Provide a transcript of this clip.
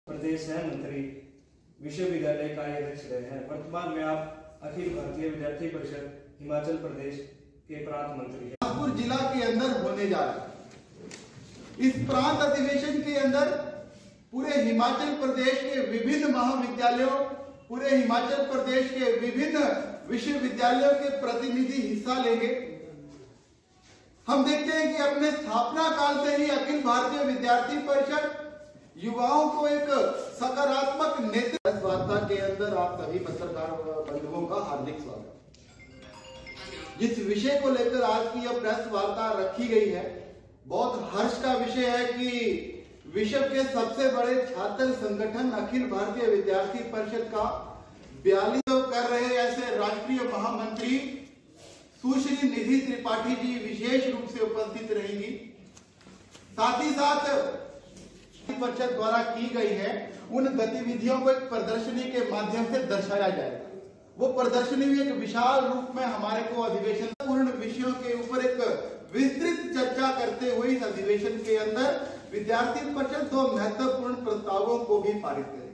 प्रदेश है मंत्री, विश्वविद्यालय कार्याध्यक्ष रहे हैं। वर्तमान में आप अखिल भारतीय विद्यार्थी परिषद हिमाचल प्रदेश के प्रांत मंत्री हैं। बिलासपुर जिला के अंदर होने जा रहा है। इस प्रांत अधिवेशन के अंदर पूरे हिमाचल प्रदेश के विभिन्न महाविद्यालयों, पूरे हिमाचल प्रदेश के विभिन्न विश्वविद्यालयों के प्रतिनिधि हिस्सा लेंगे। हम देखते हैं कि अपने स्थापना काल से ही अखिल भारतीय विद्यार्थी परिषद युवाओं को एक सकारात्मक नेतृत्व वार्ता के अंदर आप सभी पत्रकार बंधुओं का हार्दिक स्वागत। जिस विषय को लेकर आज की यह प्रेस वार्ता रखी गई है, बहुत हर्ष का विषय है कि विश्व के सबसे बड़े छात्र संगठन अखिल भारतीय विद्यार्थी परिषद का 42 कर रहे ऐसे राष्ट्रीय महामंत्री सुश्री निधि त्रिपाठी जी विशेष रूप से उपस्थित रहेंगी। साथ ही साथ परिषद द्वारा की गई है उन गतिविधियों को एक प्रदर्शनी के माध्यम से दर्शाया जाएगा। वो प्रदर्शनी भी एक विशाल रूप में हमारे को अधिवेशन पूर्ण विषयों के ऊपर एक विस्तृत चर्चा करते हुए इस अधिवेशन के अंदर विद्यार्थी परिषद 2 महत्वपूर्ण प्रस्तावों को भी पारित करेगी।